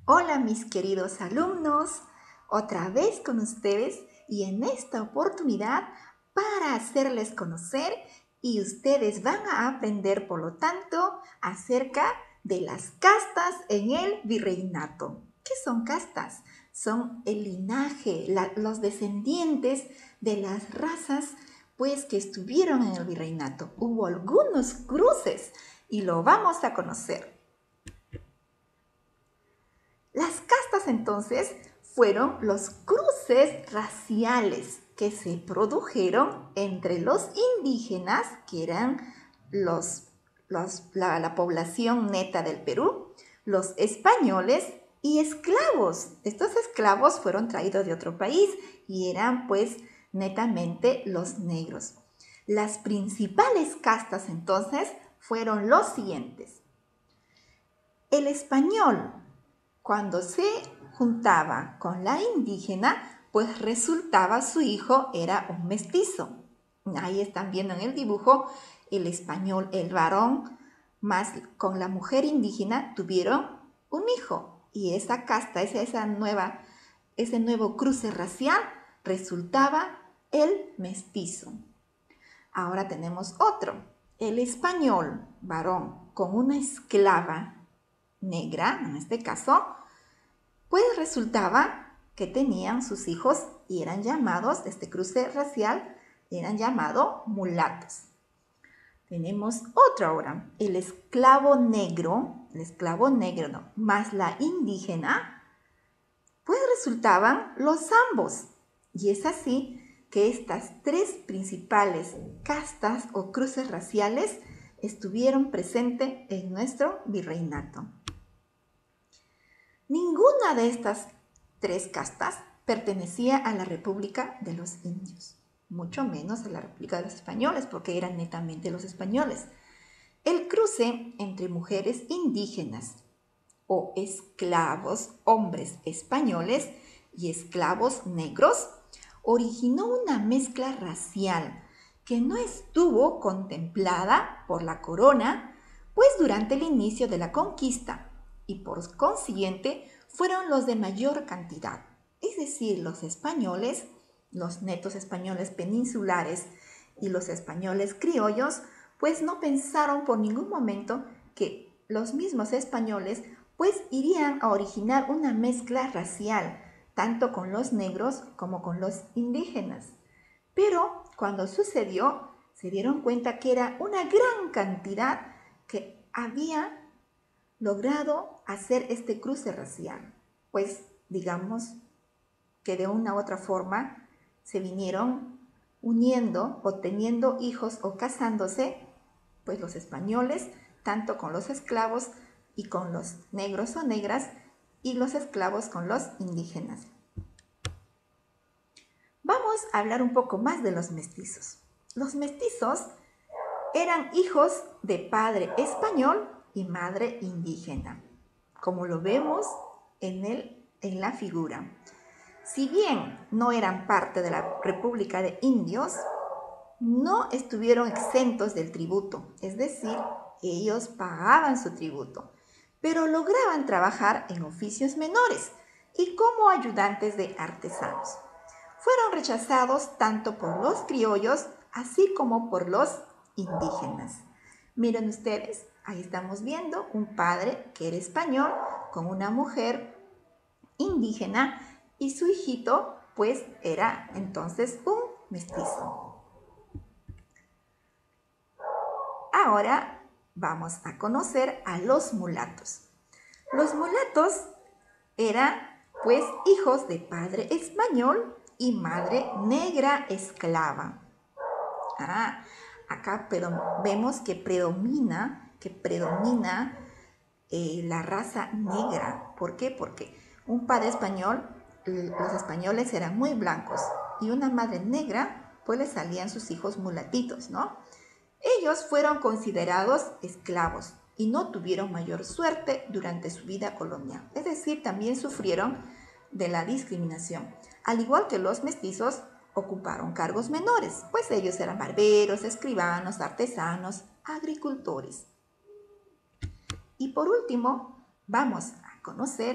Hola mis queridos alumnos, otra vez con ustedes y en esta oportunidad para hacerles conocer y ustedes van a aprender por lo tanto acerca de las castas en el virreinato. ¿Qué son castas? Son el linaje, los descendientes de las razas pues que estuvieron en el virreinato. Hubo algunos cruces y lo vamos a conocer. Las castas entonces fueron los cruces raciales que se produjeron entre los indígenas, que eran la población neta del Perú, los españoles y esclavos. Estos esclavos fueron traídos de otro país y eran pues netamente los negros. Las principales castas entonces fueron los siguientes. El español, cuando se juntaba con la indígena, pues resultaba su hijo era un mestizo. Ahí están viendo en el dibujo el español, el varón, más con la mujer indígena tuvieron un hijo. Y esa casta, ese nuevo cruce racial, resultaba el mestizo. Ahora tenemos otro. El español, varón, con una esclava negra, en este caso, pues resultaba que tenían sus hijos y eran llamados, este cruce racial, eran llamados mulatos. Tenemos otro ahora, el esclavo negro más la indígena, pues resultaban los ambos. Y es así que estas tres principales castas o cruces raciales estuvieron presentes en nuestro virreinato. Ninguna de estas tres castas pertenecía a la República de los Indios, mucho menos a la República de los Españoles, porque eran netamente los españoles. El cruce entre mujeres indígenas o esclavos, hombres españoles y esclavos negros, originó una mezcla racial que no estuvo contemplada por la corona, pues durante el inicio de la conquista, y por consiguiente fueron los de mayor cantidad, es decir, los españoles, los netos españoles peninsulares y los españoles criollos, pues no pensaron por ningún momento que los mismos españoles pues irían a originar una mezcla racial, tanto con los negros como con los indígenas. Pero cuando sucedió, se dieron cuenta que era una gran cantidad que había logrado hacer este cruce racial, pues digamos que de una u otra forma se vinieron uniendo o teniendo hijos o casándose, pues los españoles, tanto con los esclavos y con los negros o negras, y los esclavos con los indígenas. Vamos a hablar un poco más de los mestizos. Los mestizos eran hijos de padre español y madre indígena, como lo vemos en la figura. Si bien no eran parte de la República de Indios, no estuvieron exentos del tributo, es decir, ellos pagaban su tributo, pero lograban trabajar en oficios menores y como ayudantes de artesanos. Fueron rechazados tanto por los criollos así como por los indígenas. Miren ustedes, ahí estamos viendo un padre que era español con una mujer indígena y su hijito pues era entonces un mestizo. Ahora vamos a conocer a los mulatos. Los mulatos eran pues hijos de padre español y madre negra esclava. Acá vemos que predomina la raza negra. ¿Por qué? Porque un padre español, los españoles eran muy blancos y una madre negra, pues le salían sus hijos mulatitos, ¿no? Ellos fueron considerados esclavos y no tuvieron mayor suerte durante su vida colonial. Es decir, también sufrieron de la discriminación. Al igual que los mestizos, ocuparon cargos menores, pues ellos eran barberos, escribanos, artesanos, agricultores. Y por último, vamos a conocer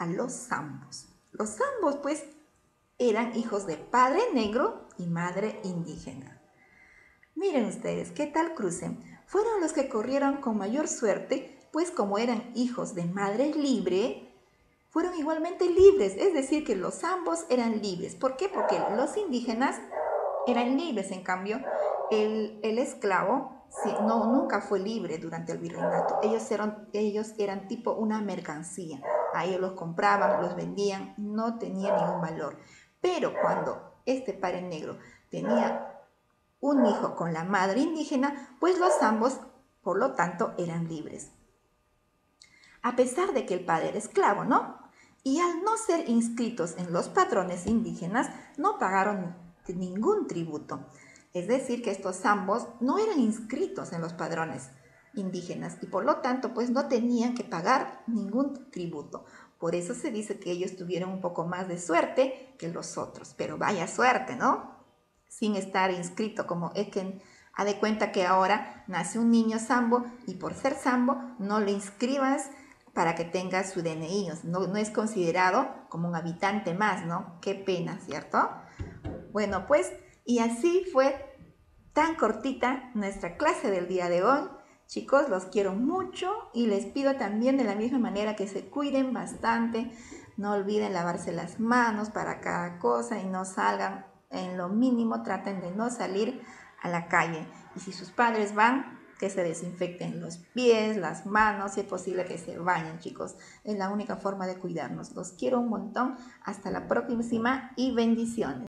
a los zambos. Los zambos, pues, eran hijos de padre negro y madre indígena. Miren ustedes, ¿qué tal cruce? Fueron los que corrieron con mayor suerte, pues como eran hijos de madre libre, fueron igualmente libres, es decir, que los zambos eran libres. ¿Por qué? Porque los indígenas eran libres, en cambio, el esclavo sí, nunca fue libre durante el virreinato. Ellos eran tipo una mercancía. A ellos los compraban, los vendían, no tenían ningún valor. Pero cuando este padre negro tenía un hijo con la madre indígena, pues los zambos, por lo tanto, eran libres. A pesar de que el padre era esclavo, ¿no? Y al no ser inscritos en los padrones indígenas, no pagaron ningún tributo. Es decir, que estos zambos no eran inscritos en los padrones indígenas y por lo tanto, pues no tenían que pagar ningún tributo. Por eso se dice que ellos tuvieron un poco más de suerte que los otros. Pero vaya suerte, ¿no? Sin estar inscrito, como es que ha de cuenta que ahora nace un niño zambo y por ser zambo no le inscribas para que tenga su DNI, no es considerado como un habitante más, ¿no? Qué pena, ¿cierto? Bueno, pues, y así fue tan cortita nuestra clase del día de hoy. Chicos, los quiero mucho y les pido también de la misma manera que se cuiden bastante. No olviden lavarse las manos para cada cosa y no salgan en lo mínimo, traten de no salir a la calle. Y si sus padres van, que se desinfecten los pies, las manos, si es posible que se bañen, chicos. Es la única forma de cuidarnos. Los quiero un montón. Hasta la próxima y bendiciones.